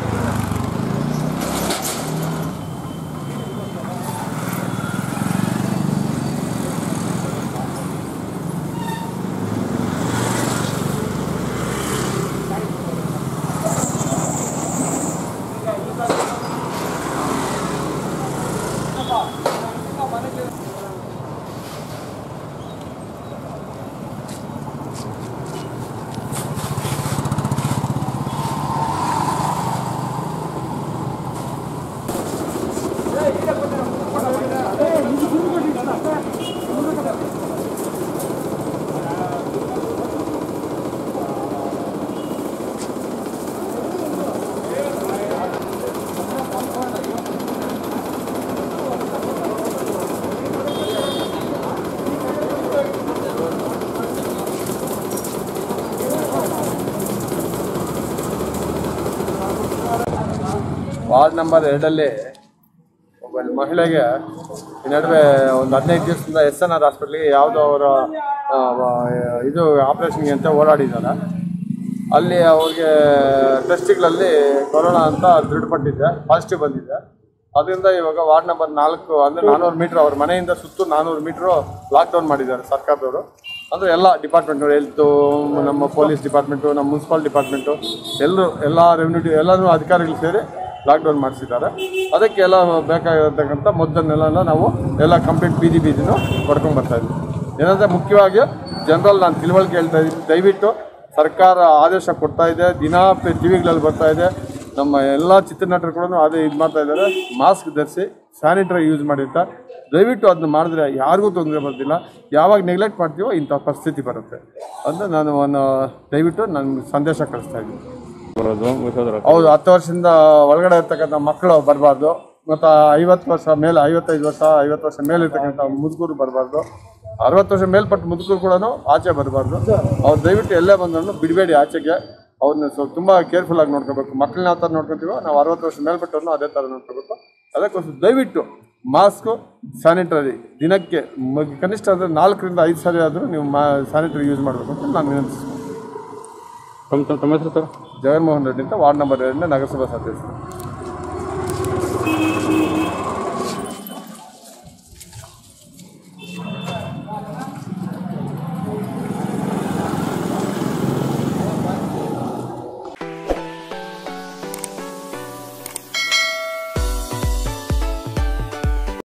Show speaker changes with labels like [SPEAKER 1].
[SPEAKER 1] Ward number 2 ಒಬ್ಬ ಮಹಿಳೆಗೆ ಈ ನಡುವೆ ಒಂದು 15 ದಿವಸದಿಂದ SNR ಹಾಸ್ಪಿಟ್ಲಿಗೆ ಯಾವುದೋ ಅವರ ಇದು ಆಪರೇಷನ್ಗೆ ಅಂತ ಓಡಾಡಿದ್ದಾರೆ. ಅಲ್ಲಿ ಅವ್ರಿಗೆ ಟೆಸ್ಟ್ಗಳಲ್ಲಿ ಕೊರೋನಾ ಅಂತ ದೃಢಪಟ್ಟಿದೆ, ಪಾಸಿಟಿವ್ ಬಂದಿದೆ. ಅದರಿಂದ ಇವಾಗ ವಾರ್ಡ್ ನಂಬರ್ 4 ಅಂದರೆ 400 ಮೀಟ್ರ್ ಅವ್ರ ಮನೆಯಿಂದ ಸುತ್ತು 400 ಮೀಟ್ರು ಲಾಕ್ಡೌನ್ ಮಾಡಿದ್ದಾರೆ ಸರ್ಕಾರದವರು. ಅಂದರೆ ಎಲ್ಲ ಡಿಪಾರ್ಟ್ಮೆಂಟು, ಹೆಲ್ತು, ನಮ್ಮ ಪೊಲೀಸ್ ಡಿಪಾರ್ಟ್ಮೆಂಟು, ನಮ್ಮ ಮುನ್ಸಿಪಲ್ ಡಿಪಾರ್ಟ್ಮೆಂಟು, ಎಲ್ಲ ರೆವಿನ್ಯೂ ಎಲ್ಲರೂ ಅಧಿಕಾರಿಗಳು ಸೇರಿ ಲಾಕ್ಡೌನ್ ಮಾಡಿಸಿದ್ದಾರೆ. ಅದಕ್ಕೆ ಎಲ್ಲ ಬೇಕಾಗಿರತಕ್ಕಂಥ ಮದ್ದನ್ನೆಲ್ಲ ನಾವು ಎಲ್ಲ ಕಂಪ್ಲೀಟ್ ಬೀದಿನೂ ಪಡ್ಕೊಂಡು ಬರ್ತಾಯಿದ್ವಿ. ಏನಂದರೆ ಮುಖ್ಯವಾಗಿ ಜನರಲ್ಲಿ ನಾನು ತಿಳುವಳಿಕೆ ಹೇಳ್ತಾ ಇದ್ದೀನಿ, ದಯವಿಟ್ಟು ಸರ್ಕಾರ ಆದೇಶ ಕೊಡ್ತಾ ಇದೆ, ದಿನ ಟಿವಿಗಳಲ್ಲಿ ಬರ್ತಾ ಇದೆ, ನಮ್ಮ ಎಲ್ಲ ಚಿತ್ರನಟರು ಕೂಡ ಅದೇ ಇದು ಮಾಡ್ತಾ ಇದ್ದಾರೆ, ಮಾಸ್ಕ್ ಧರಿಸಿ ಸ್ಯಾನಿಟೈಸರ್ ಯೂಸ್ ಮಾಡಿರ್ತಾ, ದಯವಿಟ್ಟು ಅದನ್ನ ಮಾಡಿದ್ರೆ ಯಾರಿಗೂ ತೊಂದರೆ ಬರ್ತಿಲ್ಲ. ಯಾವಾಗ ನೆಗ್ಲೆಕ್ಟ್ ಮಾಡ್ತೀವೋ ಇಂಥ ಪರಿಸ್ಥಿತಿ ಬರುತ್ತೆ ಅಂತ ನಾನು ದಯವಿಟ್ಟು ನಾನು ಸಂದೇಶ ಕಳಿಸ್ತಾ ಇದ್ದೀನಿ. ಹೌದು, 10 ವರ್ಷದಿಂದ ಒಳಗಡೆ ಇರ್ತಕ್ಕಂಥ ಮಕ್ಕಳು ಬರಬಾರ್ದು, ಮತ್ತು 50 ವರ್ಷ ಮೇಲೆ 55 ವರ್ಷ 50 ವರ್ಷ ಮೇಲೆ ಇರ್ತಕ್ಕಂಥ ಮುದುಕರು ಬರಬಾರ್ದು, 60 ವರ್ಷ ಮೇಲ್ಪಟ್ಟು ಮುದುಕರು ಕೂಡ ಆಚೆ ಬರಬಾರ್ದು. ಅವ್ರು ದಯವಿಟ್ಟು ಎಲ್ಲೇ ಬಂದ್ರೂ ಬಿಡಬೇಡಿ ಆಚೆಗೆ. ಅವ್ರನ್ನ ತುಂಬ ಕೇರ್ಫುಲ್ಲಾಗಿ ನೋಡ್ಕೋಬೇಕು. ಮಕ್ಕಳನ್ನ ಯಾವ ಥರ ನೋಡ್ಕೊತೀವೋ ನಾವು 60 ವರ್ಷ ಮೇಲ್ಪಟ್ಟವ್ರನ್ನೂ ಅದೇ ಥರ ನೋಡ್ಕೋಬೇಕು. ಅದಕ್ಕೋಸ್ಕರ ದಯವಿಟ್ಟು ಮಾಸ್ಕು, ಸ್ಯಾನಿಟರಿ ದಿನಕ್ಕೆ ಕನಿಷ್ಠ ಅಂದರೆ 4 ರಿಂದ 5 ಸಾರಿ ಆದರೂ ನೀವು ಸ್ಯಾನಿಟರಿ ಯೂಸ್ ಮಾಡಬೇಕು ಅಂತ ನಾನು ವಿನಂತಿಸ್ತೀನಿ.
[SPEAKER 2] ತಮ್ಮ ಹೆಸರು ಸರ್?
[SPEAKER 1] ಜಗನ್ಮೋಹನ್ ರೆಡ್ಡಿ ಅಂತ, ವಾರ್ಡ್ ನಂಬರ್ 2 ನಗರಸಭಾ ಸದಸ್ಯರು.